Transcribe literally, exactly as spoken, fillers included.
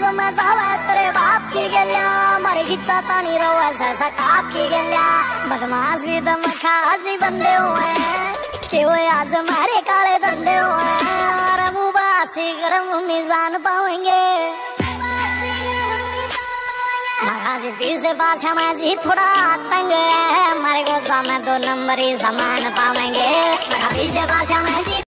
जो मैं जावे तेरे बाप की गलिया, मारे खिच्चा तानी रोवे सरसा टाप की गलिया। बदमाश भी दम खासी बंदे हुए कि वो आज मारे काले धंधे हुए। और मुबासी गरम नहीं जान पाएंगे, महाजी तीर से पास हमें जी थोड़ा तंग है। हमारे को सामने दो नंबर ही समान पाएंगे, महाजी से पास हमें जी